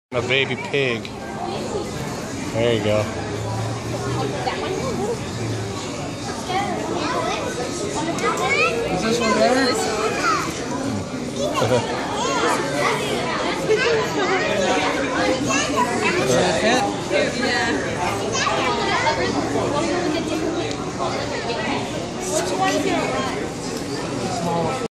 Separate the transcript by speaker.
Speaker 1: A baby pig. There you go.
Speaker 2: Is this one better? Is that a pet?
Speaker 3: Yeah.